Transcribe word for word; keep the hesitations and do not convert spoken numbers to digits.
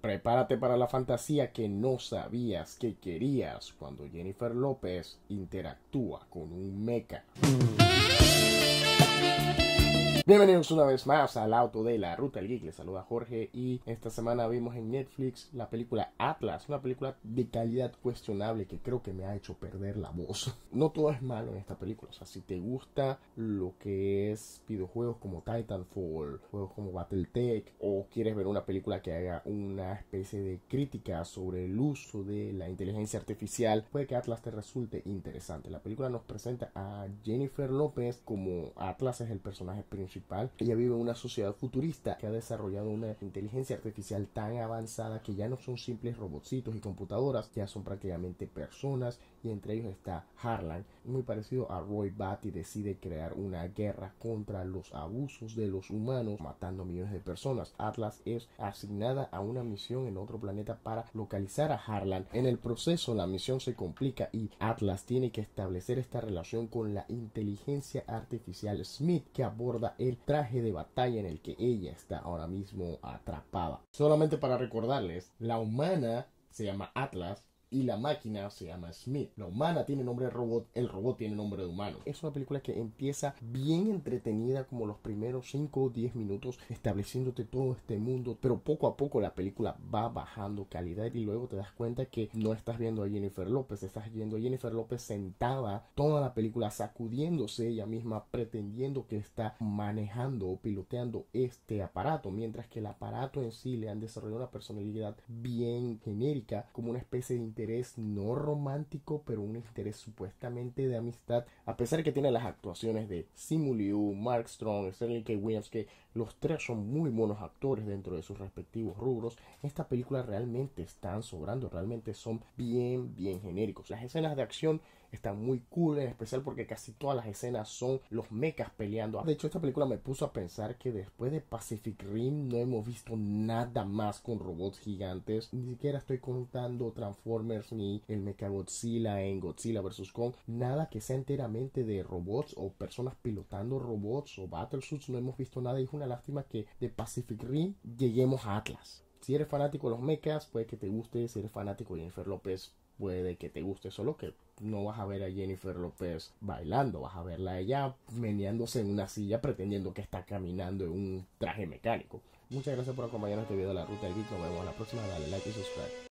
Prepárate para la fantasía que no sabías que querías cuando Jennifer López interactúa con un mecha. Bienvenidos una vez más al Auto de la Ruta del Geek. Les saluda Jorge y esta semana vimos en Netflix la película Atlas, una película de calidad cuestionable que creo que me ha hecho perder la voz. No todo es malo en esta película, o sea, si te gusta lo que es videojuegos como Titanfall, juegos como Battletech, o quieres ver una película que haga una especie de crítica sobre el uso de la inteligencia artificial, puede que Atlas te resulte interesante. La película nos presenta a Jennifer López como Atlas es el personaje principal. Ella vive en una sociedad futurista que ha desarrollado una inteligencia artificial tan avanzada que ya no son simples robotcitos y computadoras, ya son prácticamente personas, y entre ellos está Harlan, muy parecido a Roy Batty. Decide crear una guerra contra los abusos de los humanos, matando millones de personas. Atlas es asignada a una misión en otro planeta para localizar a Harlan. En el proceso la misión se complica y Atlas tiene que establecer esta relación con la inteligencia artificial Smith, que aborda el traje de batalla en el que ella está ahora mismo atrapada. Solamente para recordarles, la humana se llama Atlas y la máquina se llama Smith. La humana tiene nombre de robot, el robot tiene nombre de humano. Es una película que empieza bien entretenida, como los primeros cinco o diez minutos, estableciéndote todo este mundo, pero poco a poco la película va bajando calidad y luego te das cuenta que no estás viendo a Jennifer López, estás viendo a Jennifer López sentada toda la película, sacudiéndose ella misma, pretendiendo que está manejando o piloteando este aparato, mientras que el aparato en sí le han desarrollado una personalidad bien genérica, como una especie de interés no romántico, pero un interés supuestamente de amistad, a pesar que tiene las actuaciones de Simu Liu, Mark Strong, Sterling K. Williams, que los tres son muy buenos actores dentro de sus respectivos rubros. Esta película realmente están sobrando, realmente son bien, bien genéricos. Las escenas de acción están muy cool, en especial porque casi todas las escenas son los mechas peleando. De hecho, esta película me puso a pensar que después de Pacific Rim no hemos visto nada más con robots gigantes. Ni siquiera estoy contando Transformers ni el Mechagodzilla en Godzilla versus. Kong. Nada que sea enteramente de robots o personas pilotando robots o battlesuits. No hemos visto nada y es una lástima que de Pacific Rim lleguemos a Atlas. Si eres fanático de los mechas, puede que te guste. Si eres fanático de Jennifer López, puede que te guste, solo que no vas a ver a Jennifer López bailando, vas a verla a ella meneándose en una silla pretendiendo que está caminando en un traje mecánico. Muchas gracias por acompañarnos en este video de la Ruta del Geek. Nos vemos en la próxima. Dale like y subscribe.